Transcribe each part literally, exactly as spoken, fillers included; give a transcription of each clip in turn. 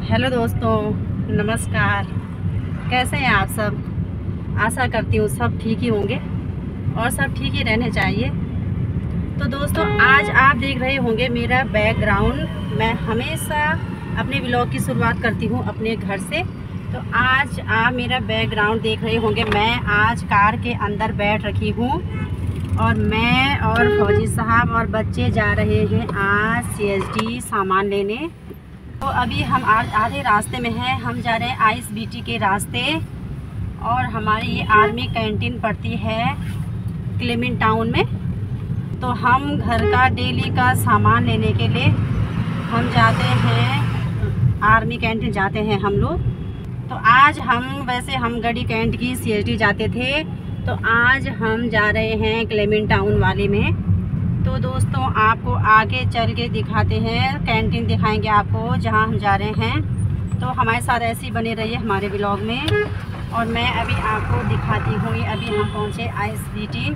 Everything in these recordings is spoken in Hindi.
हेलो दोस्तों, नमस्कार। कैसे हैं आप सब? आशा करती हूँ सब ठीक ही होंगे और सब ठीक ही रहने चाहिए। तो दोस्तों, आज आप देख रहे होंगे मेरा बैकग्राउंड। मैं हमेशा अपने व्लॉग की शुरुआत करती हूँ अपने घर से। तो आज आप मेरा बैकग्राउंड देख रहे होंगे। मैं आज कार के अंदर बैठ रखी हूँ और मैं और फौजी साहब और बच्चे जा रहे हैं आज सी एस डी सामान लेने। तो अभी हम आधे रास्ते में हैं। हम जा रहे हैं आई एस बी टी के रास्ते और हमारी ये आर्मी कैंटीन पड़ती है क्लेमेंट टाउन में। तो हम घर का डेली का सामान लेने के लिए हम जाते हैं, आर्मी कैंटीन जाते हैं हम लोग। तो आज हम वैसे हम गढ़ी कैंट की सी एस डी जाते थे, तो आज हम जा रहे हैं क्लेमेंट टाउन वाले में। तो दोस्तों, आपको आगे चल के दिखाते हैं, कैंटीन दिखाएंगे आपको जहां हम जा रहे हैं। तो हमारे साथ ऐसे ही बने रहिए हमारे व्लॉग में। और मैं अभी आपको दिखाती हूँ। अभी हम पहुँचे आई एस बी टी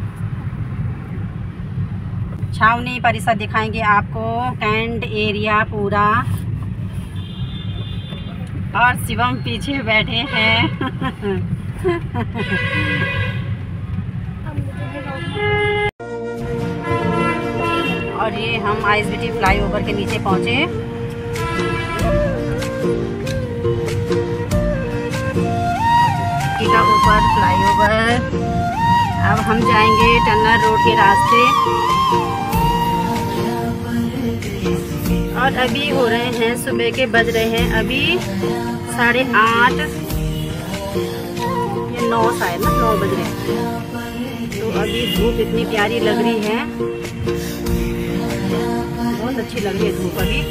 छावनी परिसर, दिखाएंगे आपको कैंट एरिया पूरा। और शिवम पीछे बैठे हैं। और ये हम I S B T flyover के नीचे पहुँचे। का ऊपर फ्लाईओवर। अब हम जाएंगे टनल रोड के रास्ते। और अभी हो रहे हैं सुबह के, बज रहे हैं अभी साढ़े आठ या नौ, शायद ना नौ बज रहे हैं। तो अभी धूप इतनी प्यारी लग रही है, बहुत अच्छी लग रही है धूप अभी।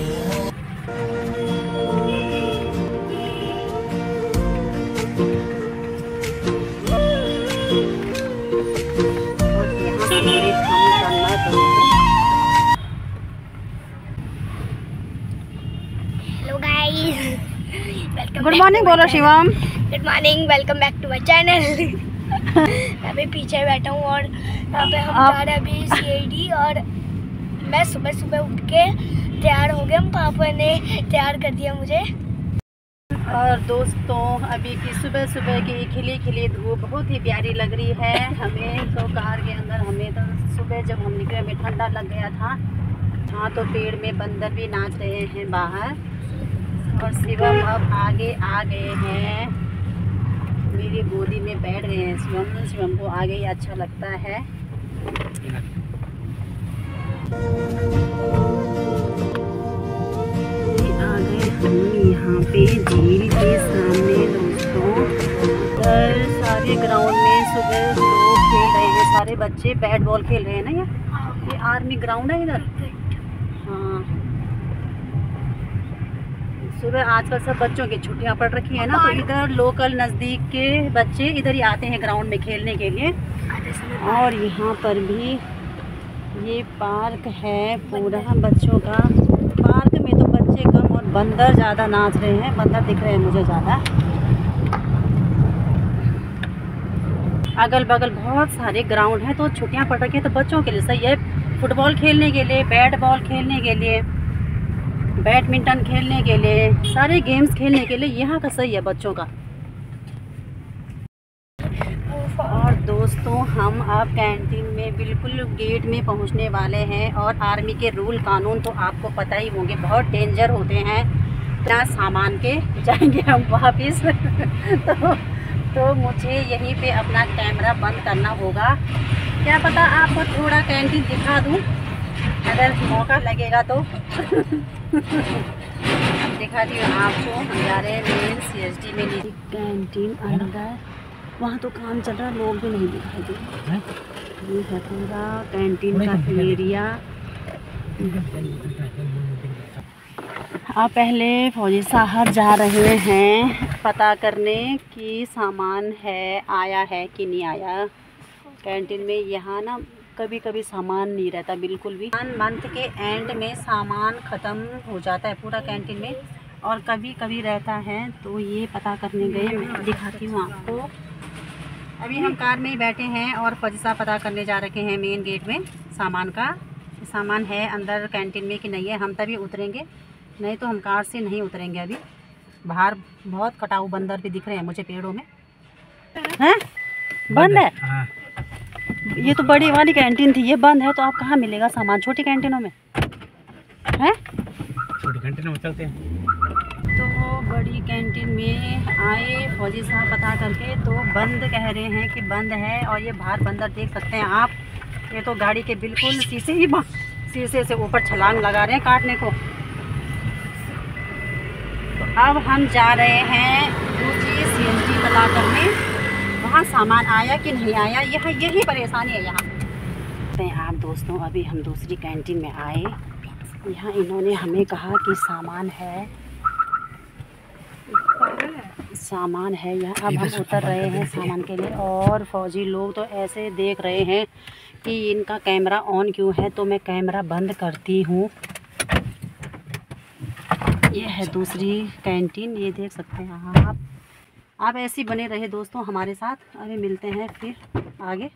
और यहाँ से मेरे काम करना है। हेलो गाइस, गुड मॉर्निंग बोलो Shivam. Good morning, welcome back to my channel. मैं अभी पीछे बैठा हूँ और यहाँ पे हम जा रहे हैं अभी सी आई डी। और मैं सुबह सुबह उठ के तैयार हो गया, पापा ने तैयार कर दिया मुझे। और दोस्तों, अभी की सुबह सुबह की खिली खिली धूप बहुत ही प्यारी लग रही है हमें। तो कार के अंदर हमें तो सुबह जब हम निकले हमें ठंडा लग गया था। हाँ, तो पेड़ में बंदर भी नाच रहे हैं बाहर। और शिवम अब आगे आ गए हैं, मेरी गोदी में बैठ गए हैं शिवम। शिवम को आगे ही अच्छा लगता है। आ गए हम यहाँ पे झील के सामने दोस्तों। इधर सारे ग्राउंड में सुबह लोग खेल रहे हैं, सारे बच्चे बैट बॉल खेल रहे हैं ना। ये ये आर्मी ग्राउंड है इधर। हाँ, सुबह आजकल सब बच्चों की छुट्टियां पड़ रखी है ना, तो इधर लोकल नज़दीक के बच्चे इधर ही आते हैं ग्राउंड में खेलने के लिए। और यहाँ पर भी ये पार्क है पूरा बच्चों का। पार्क में तो बच्चे कम और बंदर ज़्यादा नाच रहे हैं, बंदर दिख रहे हैं मुझे ज़्यादा। अगल बगल बहुत सारे ग्राउंड हैं, तो छुट्टियां पड़ रखी हैं तो बच्चों के लिए सही है। फुटबॉल खेलने के लिए, बैट बॉल खेलने के लिए, बैडमिंटन खेलने के लिए, सारे गेम्स खेलने के लिए यहाँ का सही है बच्चों का। और दोस्तों, हम अब कैंटीन में बिल्कुल गेट में पहुँचने वाले हैं। और आर्मी के रूल कानून तो आपको पता ही होंगे, बहुत डेंजर होते हैं। बिना सामान के जाएंगे हम वापस। तो, तो मुझे यहीं पे अपना कैमरा बंद करना होगा। क्या पता आपको थोड़ा कैंटीन दिखा दूँ अगर मौका लगेगा तो। दिखाती हूँ आपको। हम जा रहे हैं मेन सी एस डी में। कैंटीन अंदर, वहाँ तो काम चल रहा है, लोग भी नहीं दिखाई दे रहे। ये है पूरा कैंटीन का एरिया। अब पहले फौजी साहब जा रहे हैं पता करने कि सामान है, आया है कि नहीं आया कैंटीन में। यहाँ ना कभी कभी सामान नहीं रहता बिल्कुल भी। मंथ के एंड में सामान ख़त्म हो जाता है पूरा कैंटीन में, और कभी कभी रहता है। तो ये पता करने गए, मैं दिखाती हूँ आपको। अभी हम कार में ही बैठे हैं और फौजी साहब पता करने जा रखे हैं मेन गेट में सामान का। सामान है अंदर कैंटीन में कि नहीं है। हम तभी उतरेंगे, नहीं तो हम कार से नहीं उतरेंगे अभी। बाहर बहुत कटाऊ बंदर भी दिख रहे हैं मुझे पेड़ों में। हैं? बंद है? हाँ। ये तो बड़ी वाली कैंटीन थी, ये बंद है, तो आप कहाँ मिलेगा सामान छोटी कैंटीनों में? हैं? छोटी कैंटीनों में चलते हैं। तो बड़ी कैंटीन में आए फौजी साहब बता करके, तो बंद कह रहे हैं कि बंद है। और ये बाहर बंदर देख सकते हैं आप, ये तो गाड़ी के बिल्कुल शीशे ही शीशे से ऊपर छलांग लगा रहे हैं काटने को। तो अब हम जा रहे हैं दूसरी सी एन जी पता करने, वहाँ सामान आया कि नहीं आया, यह यही परेशानी है यहाँ पे। आप दोस्तों अभी हम दूसरी कैंटीन में आए, यहाँ इन्होंने हमें कहा कि सामान है सामान है यहाँ। अब हम उतर रहे हैं सामान के लिए, और फौजी लोग तो ऐसे देख रहे हैं कि इनका कैमरा ऑन क्यों है, तो मैं कैमरा बंद करती हूँ। ये है दूसरी कैंटीन, ये देख सकते हैं आप। आप ऐसे ही बने रहे दोस्तों हमारे साथ, अभी मिलते हैं फिर आगे।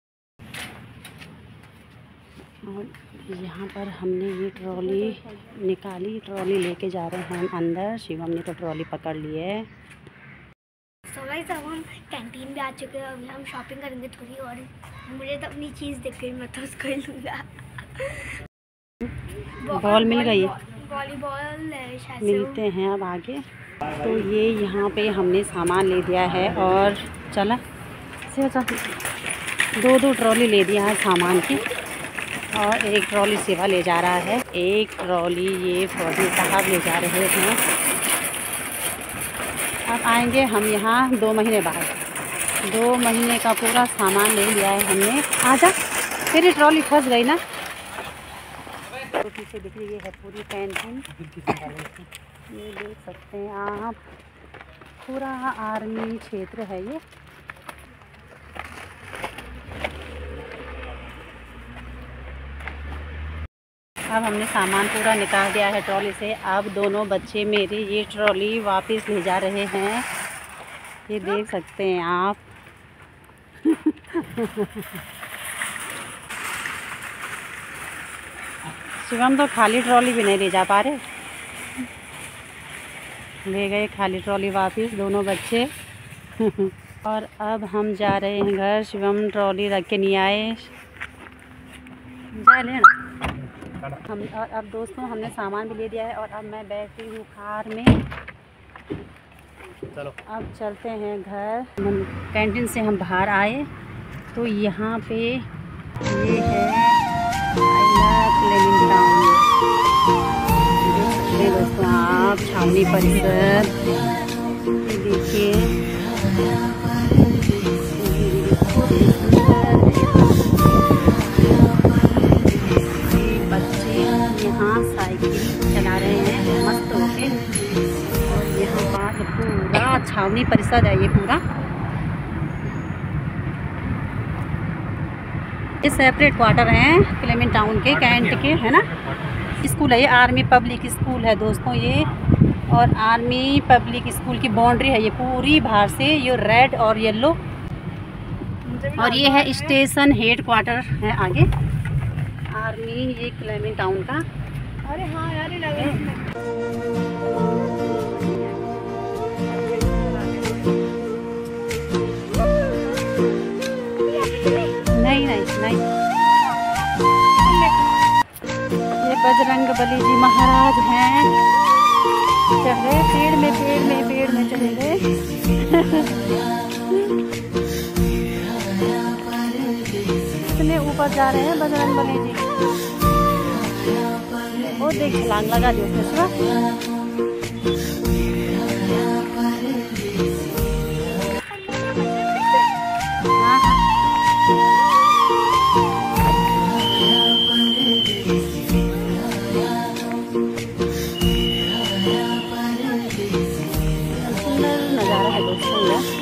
और यहाँ पर हमने ये ट्रॉली निकाली, ट्रॉली लेके जा रहे हैं हम अंदर। शिवम ने तो ट्रॉली पकड़ ली है। सो गाइस अब हम कैंटीन भी आ चुके हैं, अभी हम शॉपिंग करेंगे थोड़ी, और मुझे तो अपनी चीज़ दिख गई, मैं तो उसको ही लूँगा। बॉल मिल गई है, वॉलीबॉल शायद से। मिलते हैं अब आगे। तो ये यहाँ पे हमने सामान ले दिया है, और चला से दो दो ट्रॉली ले दिया है सामान की, और एक ट्रॉली सेवा ले जा रहा है, एक ट्रॉली ये फौजी साहब ले जा रहे हैं। अब आएंगे हम यहाँ दो महीने बाद, दो महीने का पूरा सामान ले लिया है हमने। आजा, फिर ये ट्रॉली फंस गई ना। तो पीछे दिख रही है पूरी कैंटीन, ये देख सकते हैं आप, पूरा आर्मी क्षेत्र है ये। अब हमने सामान पूरा निकाल दिया है ट्रॉली से। अब दोनों बच्चे मेरे ये ट्रॉली वापस ले जा रहे हैं, ये देख सकते हैं आप। शिवम तो खाली ट्रॉली भी नहीं ले जा पा रहे, ले गए खाली ट्रॉली वापस दोनों बच्चे। और अब हम जा रहे हैं घर। शिवम ट्रॉली रख के नहीं आए, जा लेना हम। और अब दोस्तों हमने सामान भी ले दिया है, और अब मैं बैठी हूँ कार में। चलो अब चलते हैं घर। कैंटीन से हम बाहर आए तो यहाँ पे ये है दोस्तों आप, छावनी परिसर, ये देखिए बच्चे यहाँ साइकिल चला रहे हैं मस्त होके। और यहाँ पर पूरा छावनी परिसर है, ये पूरा ये सेपरेट क्वार्टर हैं क्लेमेंट टाउन के, कैंट के, है ना। स्कूल है ये, आर्मी पब्लिक स्कूल है दोस्तों ये, और आर्मी पब्लिक स्कूल की बाउंड्री है ये पूरी बाहर से, ये रेड और येलो। और ये है स्टेशन हेड क्वार्टर है आगे आर्मी ये क्लेमेंट टाउन का। अरे हाँ यार ये लग नहीं नहीं नहीं ये बजरंग बली जी महाराज हैं, चढ़ गए पेड़ में, पेड़ में पेड़ में चले गए। इतने ऊपर जा रहे हैं बजरंग बली जी, वो देख छलांग लगा दी उसने सुबह। नज़ारा है दोस्तों,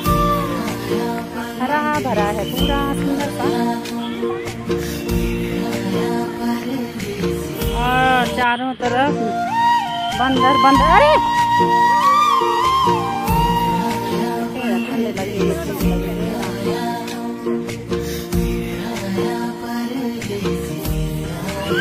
हरा भरा है पूरा सुंदर सा, और चारों तरफ बंदर बंदर। अरे ठंडे लगे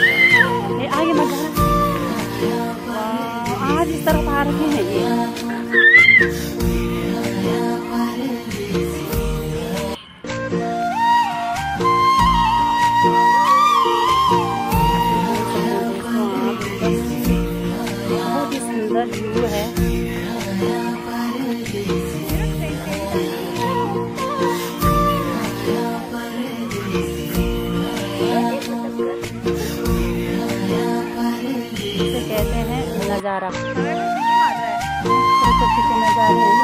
आगे मत, आज इस तरफ आ रहे हैं ये। बहुत ही सुंदर व्यू है। इसे कहते हैं नज़ारा। प्रकृति के नज़ारे हैं।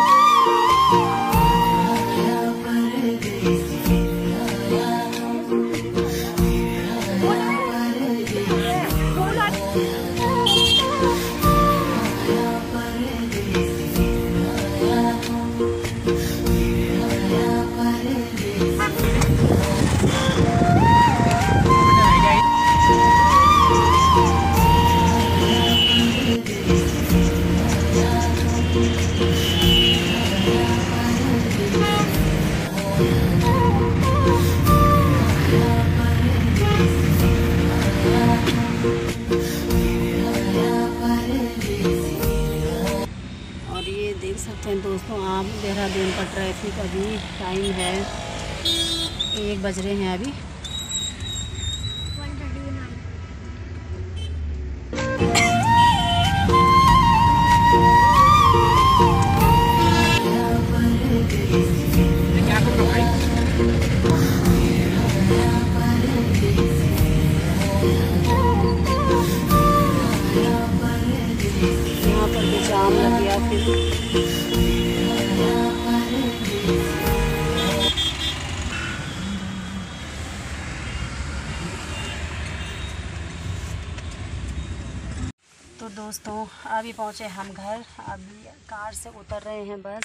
और ये देख सकते हैं दोस्तों आप, देहरादून का ट्रैफिक अभी टाइम है एक बज रहे हैं अभी। क्या कर रहे हो भाई? यहाँ पर भी जाम लग गया फिर। तो दोस्तों अभी पहुँचे हम घर, अभी कार से उतर रहे हैं बस।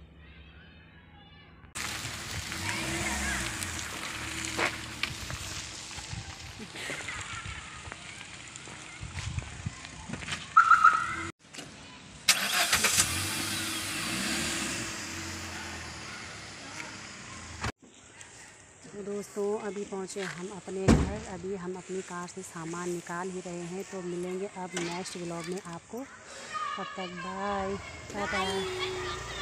दोस्तों अभी पहुँचे हम अपने घर, अभी हम अपनी कार से सामान निकाल ही रहे हैं। तो मिलेंगे अब नेक्स्ट व्लॉग में आपको, तब तक बाय, टाटा।